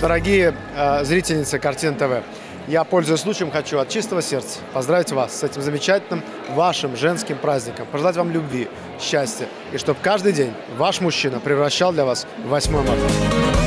Дорогие зрительницы Картин ТВ, я, пользуясь случаем, хочу от чистого сердца поздравить вас с этим замечательным вашим женским праздником, пожелать вам любви, счастья, и чтобы каждый день ваш мужчина превращал для вас в 8 марта.